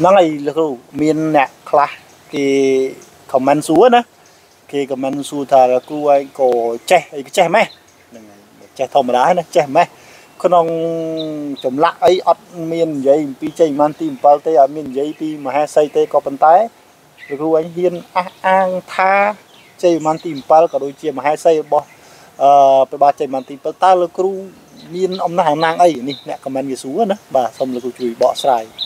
năng ấy là cái miền nè khla cái comment xuống á cái comment xuống thà là cô ấy có che mẹ che thòng đá này che mẹ con ông chấm lạ ấy ọt miền giấy pi chơi man tim bao tây ở miền giấy pi mà hai xây tây có bàn tay rồi cô ấy hiên an tha chơi man tim bao cả đôi chia mà hai xây bỏไปบาดใจมันตีเปิลตาแล้วครูมีนอมนาหางนางไอ้นี่เนี่ยคอมเมนต์กี่สูงนะบ่าสมเลยกูช่วยเบาะสาย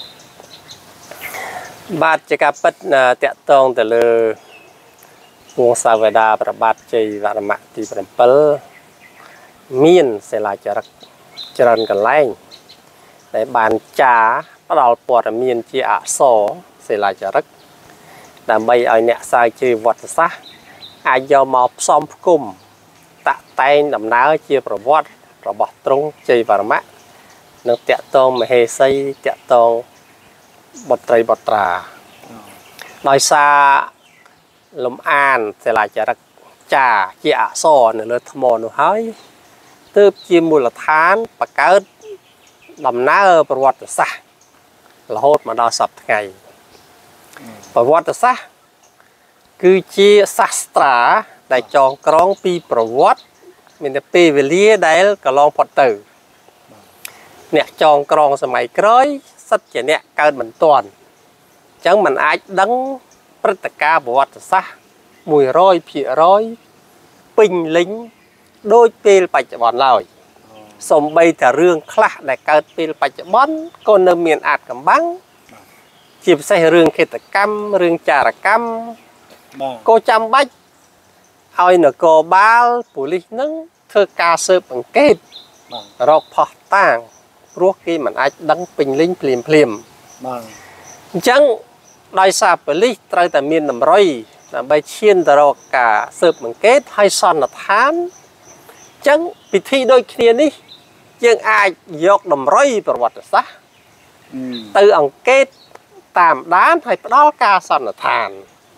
บาดจะกับปัดเตะตองแต่เลยวงสาวดาประบาดใจวารมะตีประเปิลมีนเสลายจะรักจรันกันไล่ในบานจ่าปลอดปวดมีนจีอาโซเสลายจะรักแต่ใบไอเนี่ยสายจีวัดซะอายอมอบซ้อมกุมตะไตดำน้ำเชี่ยประวัติประวัติตรงใจวารมะนักเตะตองมาเฮซัยเตะตองบทไตรบทตราโดยซาลมอ่านเสลายจะรักจ่าเจียโซนเลือดทมอนุห้อยตืบจีมูลฐานประกาศดำน้ำประวัติศาสตร์ละโหดมาดาวสับไงประวัติศาสตร์คือเจียศาสตราได้จองกรองปีประวัติมีแต่ปีเวลีได้ก็ลองพอตื่นเนี่ยจองกรองสมัยกร้อยสัจจะเนี่ยเกิดเหมือนตอนจังมันอาจดังปรัตกาประวัติศาสตร์มวยร้อยผีร้อยปิงลิงโดยเปลปัจจุบันเลยสมบัยแต่เรื่องคลาได้เกิดเปลปัจจุบันก็เนิ่มเมียนอาจกำบังจีบใส่เรื่องเกตกรรมเรื่องจารกรรมก็จำบัดเอาหนึ่งกบาลปุลินึงเธอกาเสือบังเกตรอกพอต่างรู้กี่มันอาจดังปิงลิงเพลียมจังได้ทราบปุลิตรแต่เมียนน้ำร้อยใบเชียนตรอกกาเสือบังเกตให้ซอนทานจังพิธีโดยเคลียนี้ยังอาจยกน้ำร้อยประวัติศาสตร์ตืออังเกตตามด้านให้ปลอกาซอนทาน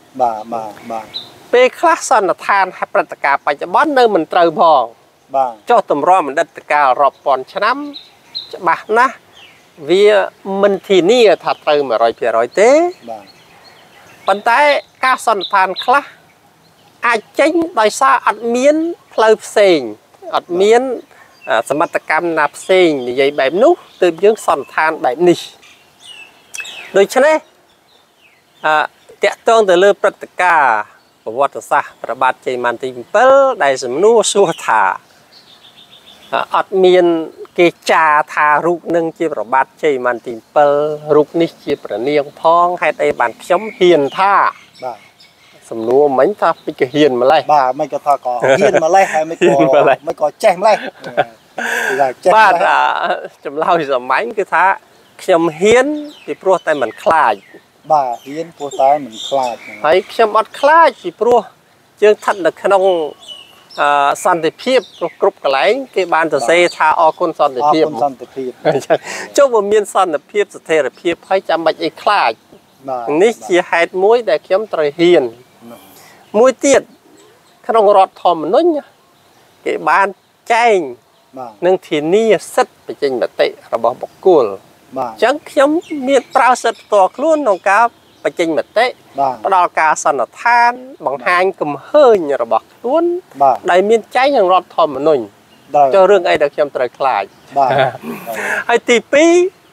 เป็นคลาสอนทานให้ปรัตกาปัจจุบันเนิ่มมันเตยพองเจ้าตำรวจมันดัตการรอบปอนชนะจะบ้านะวิมันทีนี่ถัดเติมร้อยเพียร้อยเต้ปัจจัยการสอนทานคลาอาจจะโดยซาอัดเมียนเพลย์เซิงอัดเมียนสมรรถกรรมนับเซิงใหญ่แบบนู้ตื่นยังสอนทานแบบนี้โดยเฉพาะเตะต้องแต่เลือกปรัตกาประวัติศาสตร์ประบาดใจมันติมเปิลได้สมนูสัวถาอัดเมียนเกจาทารุกนึงจีประบาดใจมันติมเปิลรุกนิจีประเนียงพองให้ได้บันช้ำเฮียนท่าสมนูเหมือนท่าไปกระเฮียนมาเลยบ้าไม่ก็ท่าก่อเฮียนมาเลยให้ไม่ก่อแจ้งมาเลยบ้านจำเล่าสมัยคือท่าช้ำเฮียนที่โปรแต่มันคลายบ่าเฮียนผู้ตายเหมือนคลาดให้เข้มอัดคลาดจีปลัวจึงทัดขนมสันติเพียบกรุบกระไรที่บ้านจะเซธาออกคนสันติเพียบเจ้าบ่มีสันติเพียบสเตอร์เพียบให้จำบัดไอ้คลาดนี่จีเหตุมวยแต่เข้มตรเฮียนมวยเตี้ยขนมรอดทอมนุ่นที่บ้านแจ้งนั่งทีนี่สัตไปจริงแบบเตะระบบบกุลจังเข้มมีปราศตัวคลุ้นของกาไปจริงแบบเตะปลอกาสนทานบางหางกำเฮิร์นระบบคลุ้นได้มีใจอย่างรอดทอมนุ่นเจ้าเรื่องไอ้เด็กเข้มตรคลายไอ้ตีปี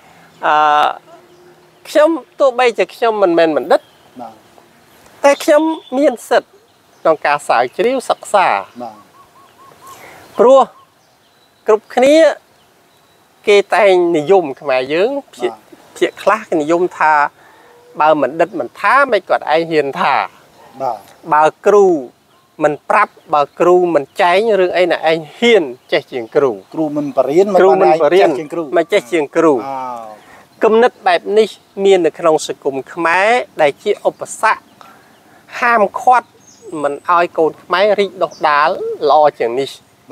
เข้มตัวใบจะเข้มมันดัดแต่เข้มมีสัตว์ของกาสายจิ้วศักษาครัวกรุบขนี้เกตายนิยมขมายยืงเพียคลานิยมทาบาเหมือนดัดเหมือนท้าไม่กอดไอเฮียนทาบากรูมันปรับบากรูมันใจเรื่องไอ้น่ะไอเฮียนใจเชียงกรูมันปริ้นไม่ใจเชียงกรูกำนัดแบบนี้มีในขนมสกุลขมายได้ที่อุปสรรคห้ามควัดมันเอาไอ้โกนขมายริดดอกดาลรออย่างนี้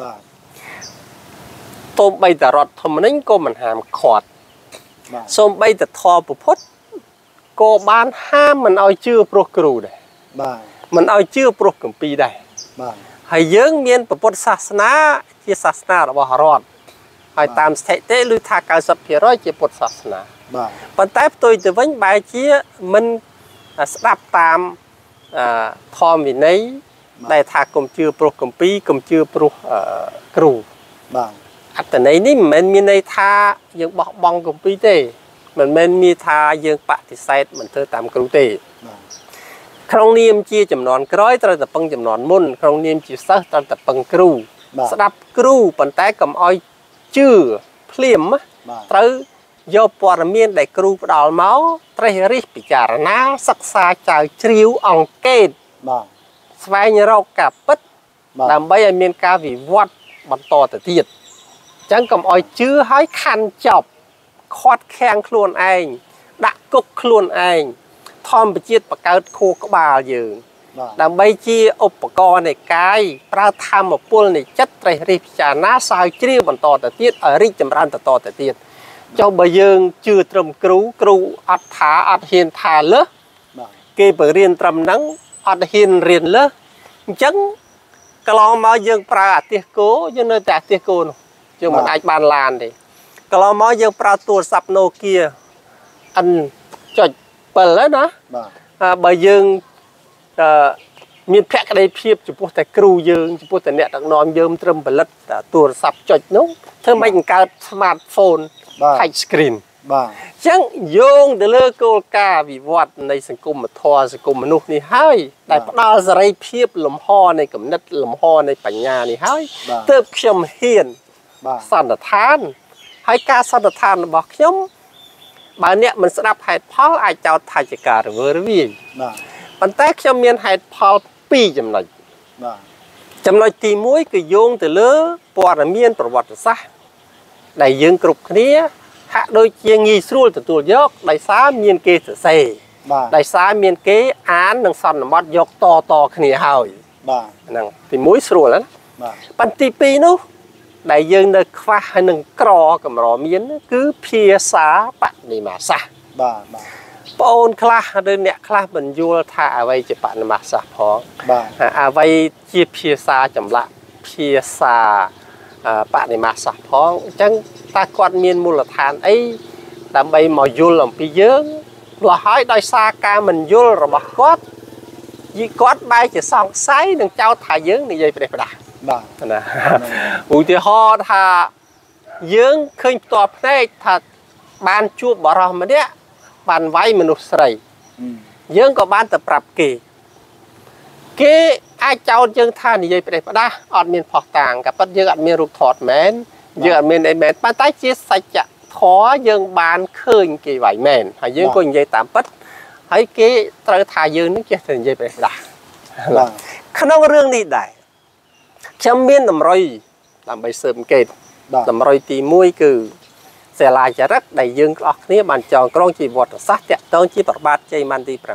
ต้มใบแต่รอดทำนั้นก็มันหามขอดส้มใบแต่ทอปุพดก็บ้านห้ามมันเอาชื่อโปรกรูได้มันเอาชื่อโปรกัมปีได้ให้เยอะเมียนปุพดศาสนาที่ศาสนาเราบอกรอดហើយតាមស្ថិតិឬថា 90% ជាពុទ្ធសាសនាបាទប៉ុន្តែផ្ទុយទៅវិញបែរជាមិនស្ដាប់តាមធម្មវិន័យដែលថាកុំជឿព្រោះគម្ពីរកុំជឿព្រោះគ្រូបាទអត្តន័យនេះមិនមែនមានន័យថាយើងបោះបង់គម្ពីរទេមិនមែនមានថាយើងបដិសេធមិនធ្វើតាមគ្រូទេបាទក្នុងនាមជាចំនួនក្រោយត្រូវតែពឹងចំនួនមុនក្នុងនាមជាសិស្សត្រូវតែពឹងគ្រូស្ដាប់គ្រូប៉ុន្តែកុំឲ្យជឿភ្លាមត្រូវយកព័ត៌មានដែលគ្រូផ្ដល់មកត្រេះរិះពិចារណាសិក្សាចៅជ្រាវអង្កេតបាទស្វែងរកការពិតដើម្បីឲ្យមានការវិវត្តបន្តទៅទៀតអញ្ចឹងកុំឲ្យជឿឲ្យខាន់ចប់ខាត់ខាំងខ្លួនឯងដាក់គុកខ្លួនឯងធម្មជាតិបកើតខួរក្បាលយើងដើម្បីជាឧបករណ៍នៃកាយប្រើធម្មពលនៃចិត្តត្រេះរិះពិចារណាស្រាវជ្រាវបន្តទៅទៀតឲ្យរីកចម្រើនបន្តទៅទៀតចុះបើយើងជឿត្រឹមគ្រូអត់ថាអត់ហ៊ានថាលើសគេបរៀនត្រឹមហ្នឹងអត់ហ៊ានរៀនលើសអញ្ចឹងកន្លងមកយើងប្រើអាទិសគោយើងនៅតែអាទិសគោនោះយើងមិនអាចបានឡានទេកន្លងមកយើងប្រើទូរស័ព្ទ Nokia N.7 ហើយណាបើយើងមានភក្ដីភាពចំពោះតែគ្រូយើងចំពោះតែអ្នកដឹកនាំយើងត្រឹមផលិតទូរស័ព្ទចុចនោះធ្វើម៉េចបង្កើត smartphone touch screen បាទអញ្ចឹងយោងទៅលើគោលការណ៍វិវត្តនៃសង្គមធម៌សង្គមមនុស្សនេះហើយដែលផ្ដល់សេរីភាពលំហនៃគំនិតលំហនៃបញ្ញានេះហើយទើបខ្ញុំហ៊ានសន្និដ្ឋានហើយការសន្និដ្ឋានរបស់ខ្ញុំបើអ្នកមិនស្ដាប់ហេតុផលអាចចោទថាជាការរវើរវាយបាទប៉ុន្តែខ្ញុំមានហេតុផល2ចំណុចបាទចំណុចទី1គឺយោងទៅលើព័ត៌មានប្រវត្តិសាស្ត្រដែលយើងគ្រប់គ្នាហាក់ដូចជាងាយស្រួលទទួលយកដោយសារមានគេសរសេរដោយសារមានគេអាននិងសន្មតយកតគ្នាហើយបាទហ្នឹងទី1ស្រួលណាបាទប៉ុន្តែទី2នោះដែលយើងនៅខ្វះហើយនឹងក្រកម្រមានគឺភាសាបនិមាសាស្ត្របាទបងអូនខ្លះឬអ្នកខ្លះមិនយល់ថាអ្វីជាបនិមាសាស្ត្រផងបាទអ្វីជាភាសាចម្លាក់ភាសាបនិមាសាស្ត្រផងអញ្ចឹងតើគាត់មានមូលដ្ឋានអីដើម្បីមកយល់អំពីយើងព្រោះហើយដោយសារការមិនយល់របស់គាត់គាត់បែរជាសង្ស័យនឹងចោទថាយើងនិយាយប្រេះផ្ដាស់បាទណាឧទាហរណ៍ថាយើងឃើញផ្ទាល់ភ្នែកថាបានជួបបរិសម្នាក់បានវាយមនុស្សស្រីយើងក៏បានទៅប្រាប់គេអាចចោទយើងថានិយាយប្រេះផ្ដាស់អត់មានផុសតាងក៏ប៉ុន្តែយើងអត់មានរូបថតមែនយើងអត់មានអីមែនប៉ុន្តែជាសច្ចធម៌យើងបានឃើញគេវាយមែនហើយយើងក៏និយាយតាមពិតហើយគេត្រូវថាយើងនឹងចេះតែនិយាយប្រេះផ្ដាស់ក្នុងរឿងនេះដែរខ្ញុំមានតម្រុយដើម្បីស៊ើបអង្កេតតម្រុយទី1គឺសិលាចារឹកដែលយើងអស់គ្នាបានចងក្រងជីវត្តសាស្ត្រតាក់ទងជាប្របាទជ័យវរ្ម័នទី7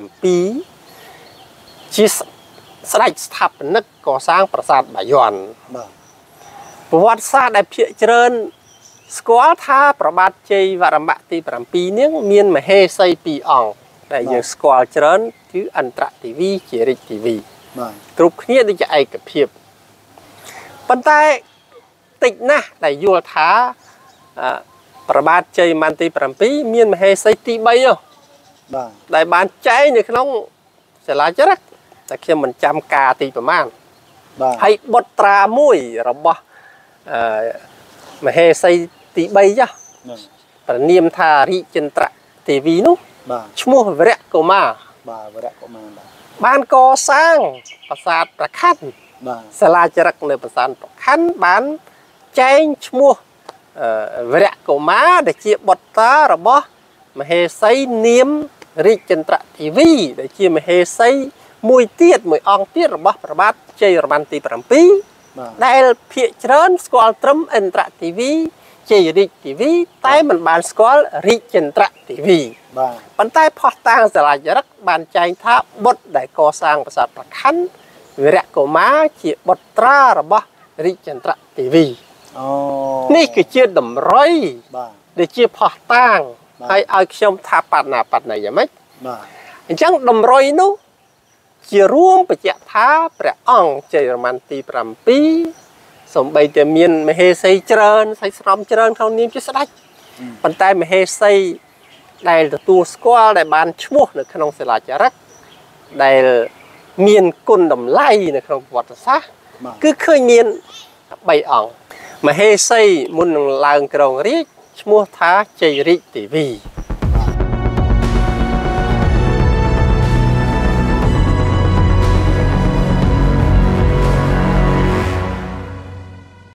ជាស្ដេចស្ថាបនិកកសាងប្រាសាទបាយ័នប្រវត្តិសាស្ត្រដែលភាគច្រើនស្គាល់ថាប្របាទជ័យវរ្ម័នទី7នេះមានមហេសី2អង្គដែលយើងស្គាល់ច្រើនគឺអន្តរទេវីជារាជទេវីគ្រប់គ្នាដូចជាឯកភាពប៉ុន្តែតិចណាស់ដែលយល់ថាប្របាទជ័យវរ្ម័នទី7មានមហេសីទី3បាទដែលបានចែងនៅក្នុងសិលាចារឹកតែខ្ញុំមិនចាំការទីប្រមាណបាទហើយបុត្រាមួយរបស់មហេសីទី3ចាប្រនាមថារិជន្ទ្រទេវីនោះបាទឈ្មោះវរៈកុមារបាទវរៈកុមារបានកសាងប្រាសាទប្រខ័នបាទសាលាចារឹកនៅប្រាសាទប្រខ័នបានចែងឈ្មោះវរៈកុមារដែលជាបុត្រារបស់មហេសីនាមរាជន្ទ្រទេវីដែលជាមហេសីមួយអង្គទៀតរបស់ព្រះបាទជ័យវរ្ម័នទី7ដែលភាគច្រើនស្គាល់ត្រឹមឥន្ទ្រទេវីជ័យរាជទេវីតែមិនបានស្គាល់រាជន្ទ្រទេវីបាទប៉ុន្តែផុសតាងសាលាចារឹកបានចែងថាបុត្រដែលកសាងប្រាសាទប្រខ័នវរៈកុមារជាបុត្រារបស់រាជន្ទ្រទេវីអូនេះគឺជាតម្រុយបាទដែលជាផុសតាងហើយឲ្យខ្ញុំថាបដណាបដណីយ៉ាងម៉េចបាទអញ្ចឹងតម្រុយនោះជារួមបញ្ជាក់ថាព្រះអង្គជ័យវរ្ម័នទី7 សំបីតែមានមហេសីច្រើនសៃស្រំច្រើនក្នុងនាមជាស្ដេចប៉ុន្តែមហេសីដែលទទួលស្គាល់ដែលបានឈ្មោះនៅក្នុងសិលាចារឹកដែលមានគុណតម្លៃនៅក្នុងប្រវត្តិសាស្ត្រគឺឃើញមាន3អង្គមហេសីមុននឹងឡើងគ្រងរាជ្យឈ្មោះថាជ័យរាជទេវី